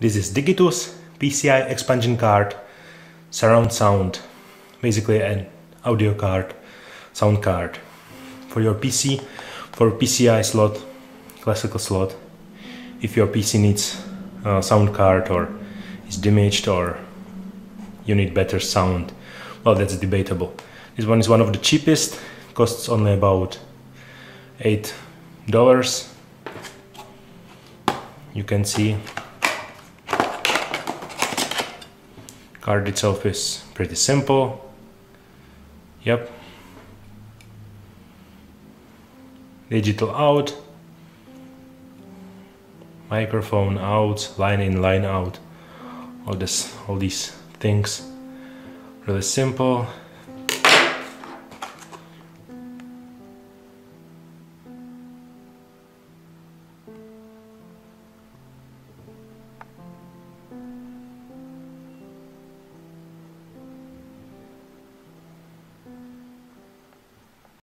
This is Digitus PCI expansion card, surround sound, basically an audio card, sound card for your PC, for PCI slot, classical slot. If your PC needs a sound card or is damaged or you need better sound, well, that's debatable. This one is one of the cheapest, costs only about $8. You can see card itself is pretty simple. Yep. Digital out, microphone out, line in, line out, all these things. Really simple.